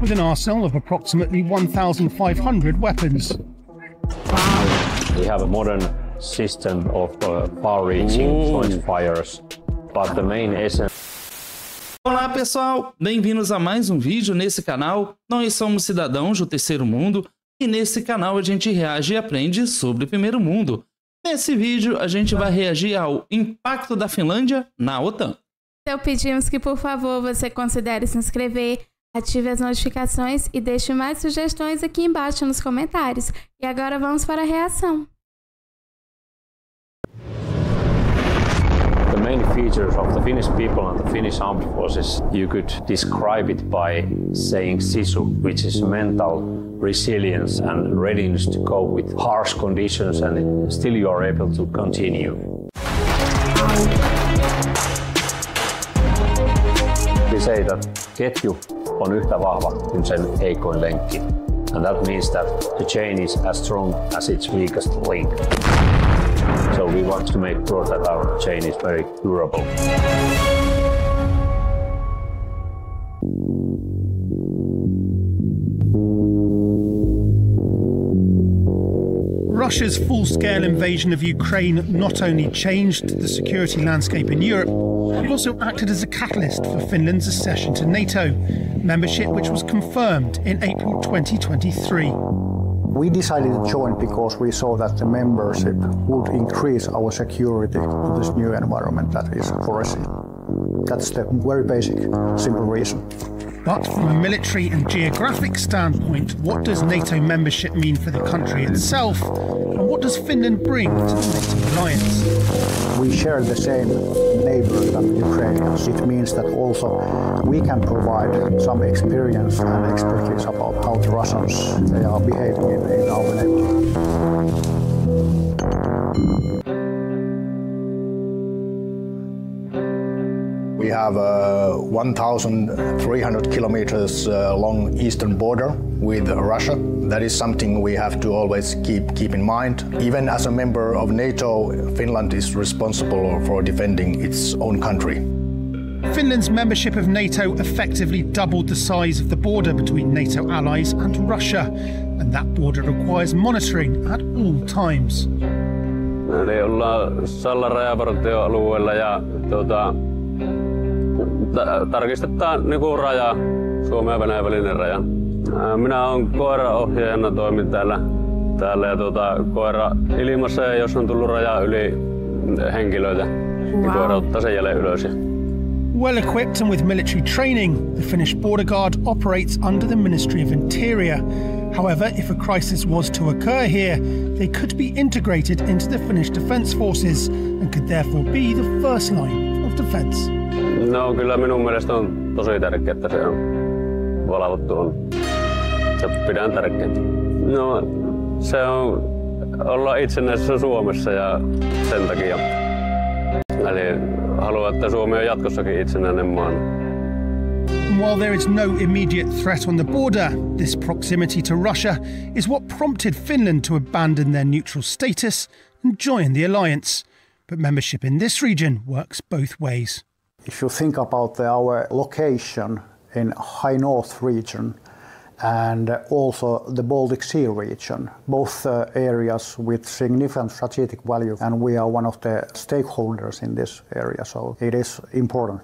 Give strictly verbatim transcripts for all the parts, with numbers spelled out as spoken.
with an arsenal of approximately one thousand five hundred weapons. We have a modern system of uh, far-reaching joint fires, but the main essence... Olá pessoal, bem-vindos a mais um vídeo nesse canal. Nós somos cidadãos do terceiro mundo e nesse canal a gente reage e aprende sobre o primeiro mundo. Nesse vídeo a gente vai reagir ao impacto da Finlândia na OTAN. Então pedimos que por favor você considere se inscrever, ative as notificações e deixe mais sugestões aqui embaixo nos comentários. E agora vamos para a reação. The main features of the Finnish people and the Finnish armed forces, you could describe it by saying sisu, which is mental resilience and readiness to cope with harsh conditions, and still you are able to continue. We say that ketju on yhtä vahva kuin sen heikoin lenkki, and that means that the chain is as strong as its weakest link. So we want to make sure that our chain is very durable. Russia's full-scale invasion of Ukraine not only changed the security landscape in Europe, but also acted as a catalyst for Finland's accession to NATO, membership which was confirmed in April twenty twenty-three. We decided to join because we saw that the membership would increase our security to this new environment that is foreseen. That's the very basic, simple reason. But from a military and geographic standpoint, what does NATO membership mean for the country itself? And what does Finland bring to the NATO alliance? We share the same neighbors than Ukrainians. It means that also we can provide some experience and expertise about how the Russians they are behaving in, in our neighborhood. We have a one thousand three hundred kilometers uh, long eastern border with Russia. That is something we have to always keep, keep in mind. Even as a member of NATO, Finland is responsible for defending its own country. Finland's membership of NATO effectively doubled the size of the border between NATO allies and Russia, and that border requires monitoring at all times. Eli ollaan Sallan rajavartioalueella ja tuota, tarkistetaan niinku raja, Suomen ja Venäjän välinen raja. Minä olen koiraohjaajana, toimin täällä, täällä ja tuota, koira ilmassa ja jos on tullut raja yli henkilöitä, wow. Niin koira ottaa sen jälleen ylös. Well equipped and with military training, the Finnish border guard operates under the Ministry of Interior. However, if a crisis was to occur here, they could be integrated into the Finnish Defence Forces and could therefore be the first line of defence. No kyllä minun mielestä on tosi tärkeää, että se on valvottu on. Se pidän tärkeää. No se on olla itsenäisessä Suomessa ja sen takia. Eli haluan, että Suomi on jatkossakin itsenäinen maa. While there is no immediate threat on the border, this proximity to Russia is what prompted Finland to abandon their neutral status and join the alliance. But membership in this region works both ways. If you think about the, our location in High North region and also the Baltic Sea region, both uh, areas with significant strategic value, and we are one of the stakeholders in this area, so it is important.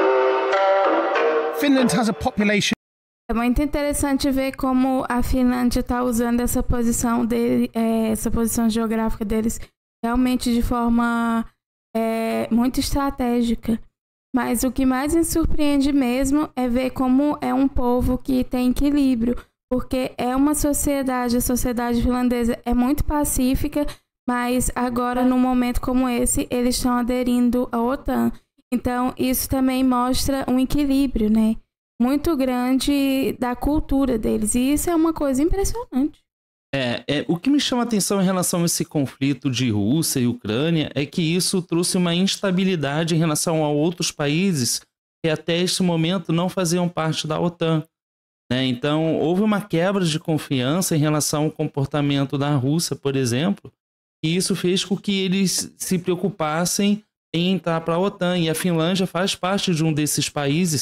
Finland has a population. É muito interessante ver como a Finlândia está usando essa posição dele, é, essa posição geográfica deles realmente de forma é, muito estratégica. Mas o que mais me surpreende mesmo é ver como é um povo que tem equilíbrio, porque é uma sociedade, a sociedade finlandesa é muito pacífica, mas agora, num momento como esse, eles estão aderindo à OTAN. Então, isso também mostra um equilíbrio, né, muito grande da cultura deles, e isso é uma coisa impressionante. É, é, o que me chama a atenção em relação a esse conflito de Rússia e Ucrânia é que isso trouxe uma instabilidade em relação a outros países que até este momento não faziam parte da OTAN, né? Então, houve uma quebra de confiança em relação ao comportamento da Rússia, por exemplo, e isso fez com que eles se preocupassem em entrar para a OTAN, e a Finlândia faz parte de um desses países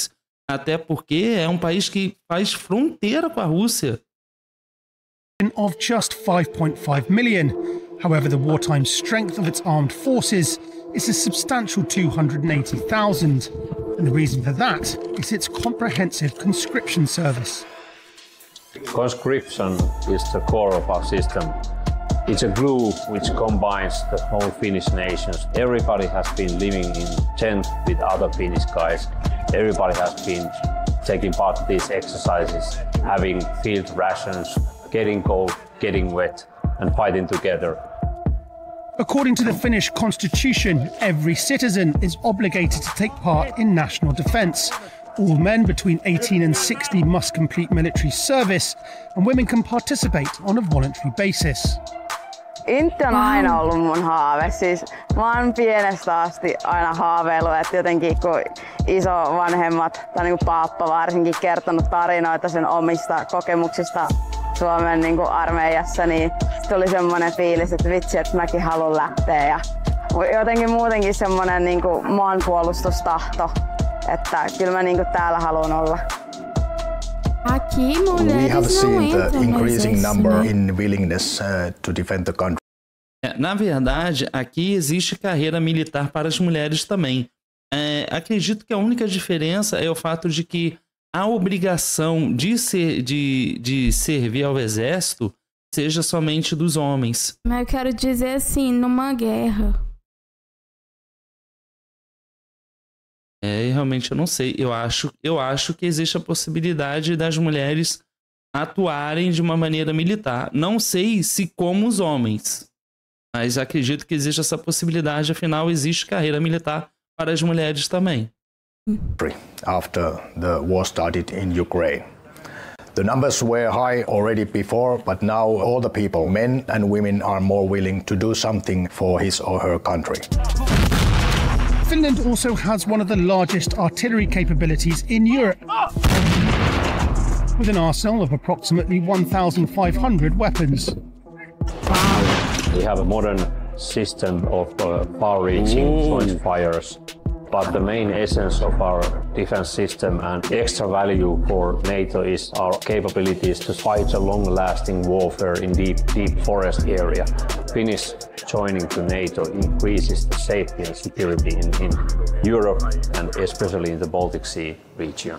até porque é um país que faz fronteira com a Rússia. Of just five point five million. However, the wartime strength of its armed forces is a substantial two hundred eighty thousand, and the reason for that is its comprehensive conscription service. Conscription is the core of our system. It's a glue which combines the whole Finnish nations. Everybody has been living in tent with other Finnish guys. Everybody has been taking part in these exercises, having field rations, getting cold, getting wet, and fighting together. According to the Finnish constitution, every citizen is obligated to take part in national defence. All men between eighteen and sixty must complete military service, and women can participate on a voluntary basis. Intti on aina ollut mun haave. Siis mä oon pienestä asti aina haaveillut, että jotenkin kun isovanhemmat tai niin kuin pappa varsinkin kertonut tarinoita sen omista kokemuksista Suomen niin kuin armeijassa, niin tuli semmoinen fiilis, että vitsi, että mäkin haluan lähteä. Ja jotenkin muutenkin semmoinen niin kuin maanpuolustustahto, että kyllä mä niin kuin täällä haluan olla. Aqui, We have mulheres não seen the entram no increasing exército, number né? in willingness uh, to defend the country. É, na verdade, aqui existe carreira militar para as mulheres também. É, acredito que a única diferença é o fato de que a obrigação de, ser, de, de servir ao exército seja somente dos homens. Mas eu quero dizer assim, numa guerra. É, realmente eu não sei. Eu acho, eu acho que existe a possibilidade das mulheres atuarem de uma maneira militar. Não sei se como os homens, mas acredito que existe essa possibilidade. Afinal, existe carreira militar para as mulheres também. After the war started in Ukraine. The numbers were high already before, but now all the people, men and women, are more willing to do something for his or her country. Finland also has one of the largest artillery capabilities in Europe, with an arsenal of approximately one thousand five hundred weapons. We have a modern system of uh, far-reaching joint fires, but the main essence of our defense system and extra value for NATO is our capabilities to fight a long-lasting warfare in deep, deep forest area. Finnish joining to NATO increases the safety and security in, in Europe and especially in the Baltic Sea region.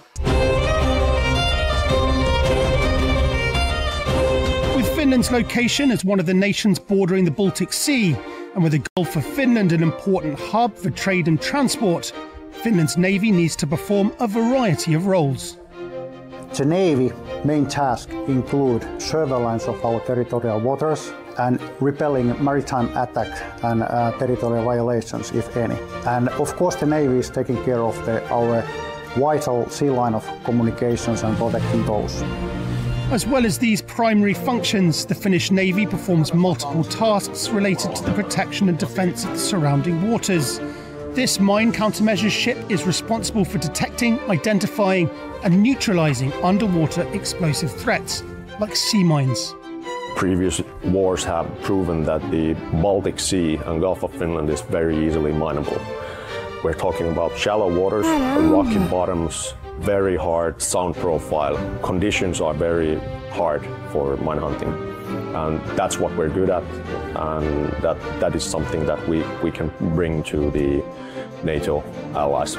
With Finland's location as one of the nations bordering the Baltic Sea, and with the Gulf of Finland an important hub for trade and transport, Finland's Navy needs to perform a variety of roles. The Navy main tasks include surveillance of our territorial waters and repelling maritime attack and uh, territorial violations, if any. And of course the Navy is taking care of the, our vital sea line of communications and protecting those. As well as these primary functions, the Finnish Navy performs multiple tasks related to the protection and defence of the surrounding waters. This mine countermeasures ship is responsible for detecting, identifying and neutralising underwater explosive threats, like sea mines. Previous wars have proven that the Baltic Sea and Gulf of Finland is very easily mineable. We're talking about shallow waters, rocky bottoms, very hard sound profile. Conditions are very hard for mine hunting, and that's what we're good at, and that, that is something that we, we can bring to the NATO allies.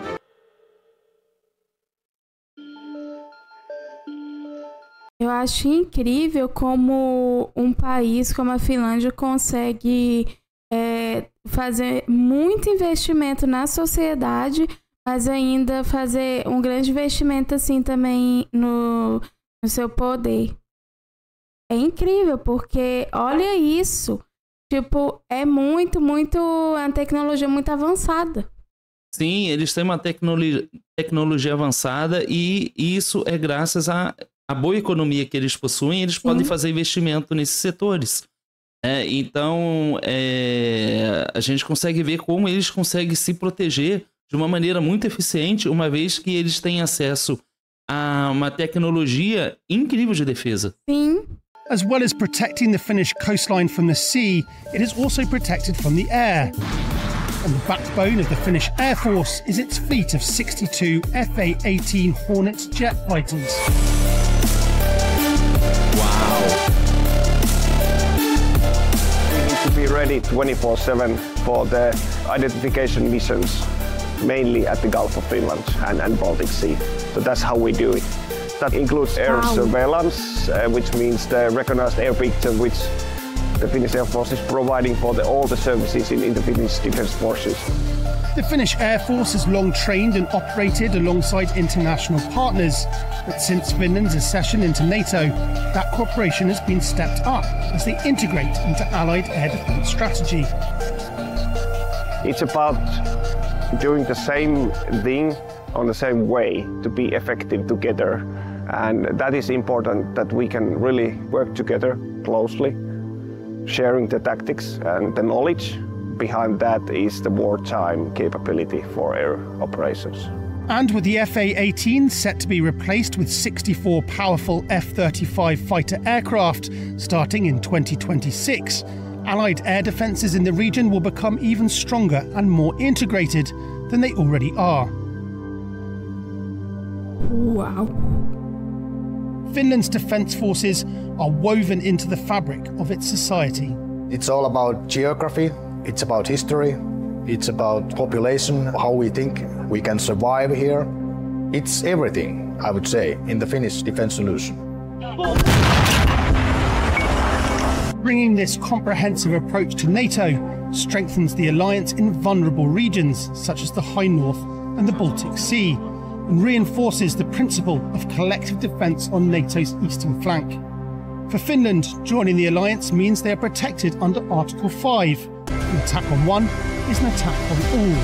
Eu acho incrível como um país como a Finlândia consegue é, fazer muito investimento na sociedade, mas ainda fazer um grande investimento assim também no, no seu poder. É incrível, porque olha isso. Tipo, é muito, muito... uma tecnologia muito avançada. Sim, eles têm uma tecnologia, tecnologia avançada e isso é graças à, à boa economia que eles possuem. Eles Sim. podem fazer investimento nesses setores. É, então, é, a gente consegue ver como eles conseguem se proteger de uma maneira muito eficiente, uma vez que eles têm acesso a uma tecnologia incrível de defesa. Sim. As well as protecting the Finnish coastline from the sea, it is also protected from the air. And the backbone of the Finnish Air Force is its fleet of sixty-two F A eighteen Hornet jet fighters. Wow. To be ready twenty-four seven for the identification missions, mainly at the Gulf of Finland and, and Baltic Sea. So that's how we do it. That includes air wow. surveillance, uh, which means the recognized air picture, which the Finnish Air Force is providing for the, all the services in, in the Finnish Defence Forces. The Finnish Air Force has long trained and operated alongside international partners, but since Finland's accession into NATO, that cooperation has been stepped up as they integrate into Allied air defence strategy. It's about doing the same thing on the same way to be effective together, and that is important that we can really work together closely, sharing the tactics and the knowledge. Behind that is the wartime capability for air operations. And with the F A eighteen set to be replaced with sixty-four powerful F thirty-five fighter aircraft starting in twenty twenty-six, Allied air defences in the region will become even stronger and more integrated than they already are. Wow. Finland's defence forces are woven into the fabric of its society. It's all about geography. It's about history, it's about population, how we think we can survive here. It's everything, I would say, in the Finnish defense solution. Bringing this comprehensive approach to NATO strengthens the alliance in vulnerable regions such as the High North and the Baltic Sea, and reinforces the principle of collective defence on NATO's eastern flank. For Finland, joining the alliance means they are protected under Article five. An attack on one is an attack on all.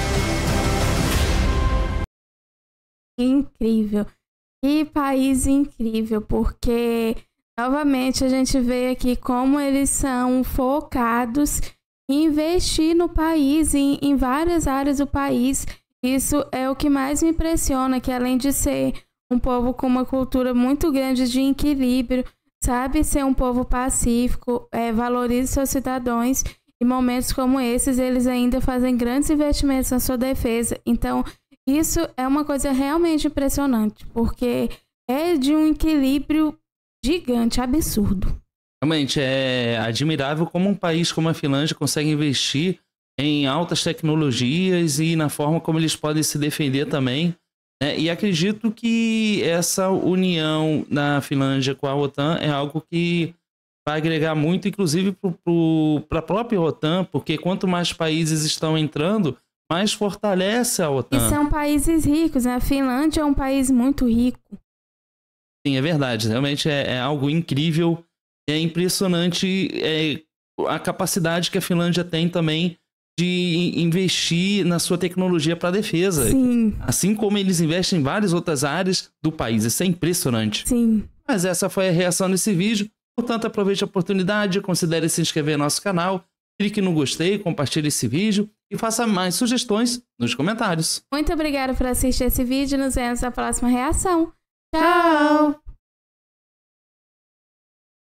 Incrível. Que país incrível, porque novamente a gente vê aqui como eles são focados em investir no país, em, em várias áreas do país. Isso é o que mais me impressiona, que além de ser um povo com uma cultura muito grande de equilíbrio, sabe ser um povo pacífico, é, valoriza seus cidadãos. Em momentos como esses, eles ainda fazem grandes investimentos na sua defesa. Então, isso é uma coisa realmente impressionante, porque é de um equilíbrio gigante, absurdo. Realmente, é admirável como um país como a Finlândia consegue investir em altas tecnologias e na forma como eles podem se defender também. Né? E acredito que essa união da Finlândia com a OTAN é algo que vai agregar muito, inclusive para a própria OTAN, porque quanto mais países estão entrando, mais fortalece a OTAN. E são países ricos, né? A Finlândia é um país muito rico. Sim, é verdade. Realmente é, é algo incrível. É impressionante é, a capacidade que a Finlândia tem também de investir na sua tecnologia para a defesa. Sim. Assim como eles investem em várias outras áreas do país. Isso é impressionante. Sim. Mas essa foi a reação nesse vídeo. Portanto, aproveite a oportunidade, considere se inscrever no nosso canal, clique no gostei, compartilhe esse vídeo e faça mais sugestões nos comentários. Muito obrigada por assistir esse vídeo. Nos vemos na próxima reação. Tchau!